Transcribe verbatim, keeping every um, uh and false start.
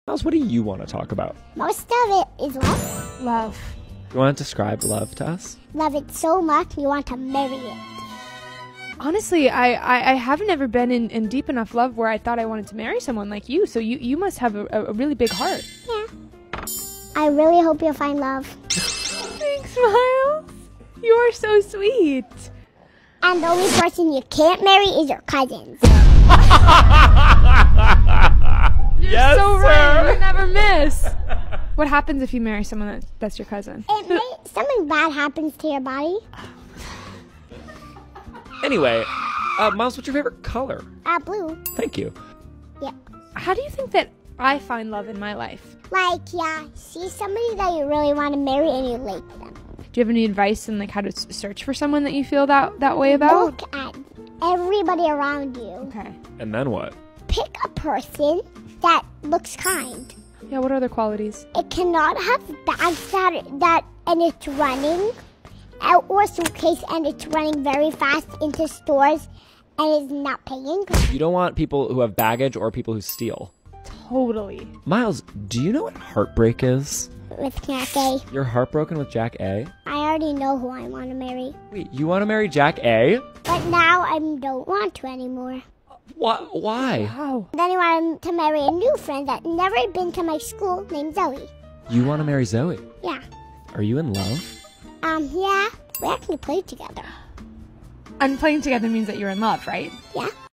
Miles, what do you want to talk about? Most of it is love. Love. You want to describe love to us? Love it so much you want to marry it. Honestly, I, I, I haven't ever been in, in deep enough love where I thought I wanted to marry someone like you, so you, you must have a, a really big heart. Yeah. I really hope you'll find love. Thanks, Miles. You are so sweet. And the only person you can't marry is your cousins. You're Yes, so sir. right. You never miss. What happens if you marry someone that, that's your cousin? It may, something bad happens to your body. Anyway, uh, Miles, what's your favorite color? Uh, blue. Thank you. Yeah. How do you think that I find love in my life? Like, yeah, see somebody that you really want to marry and you like them. Do you have any advice on like how to s- search for someone that you feel that that way about? Look at everybody around you. Okay. And then what? Pick a person that looks kind. Yeah. What other qualities? It cannot have bags that, that and it's running, out or suitcase and it's running very fast into stores and is not paying. You don't want people who have baggage or people who steal. Totally. Miles, do you know what heartbreak is? With Jack A. You're heartbroken with Jack A? I already know who I want to marry. Wait, you want to marry Jack A? But now I don't want to anymore. Why? Why? Wow. Then I want to marry a new friend that never been to my school named Zoe. You want to marry Zoe? Yeah. Are you in love? Um, yeah. We actually played together. And playing together means that you're in love, right? Yeah.